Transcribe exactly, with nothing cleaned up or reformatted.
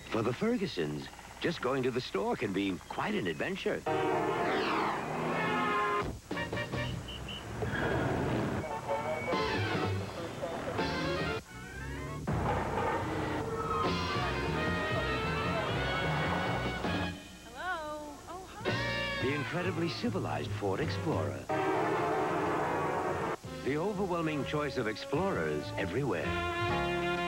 For the Fergusons, just going to the store can be quite an adventure. The incredibly civilized Ford Explorer. The overwhelming choice of explorers everywhere.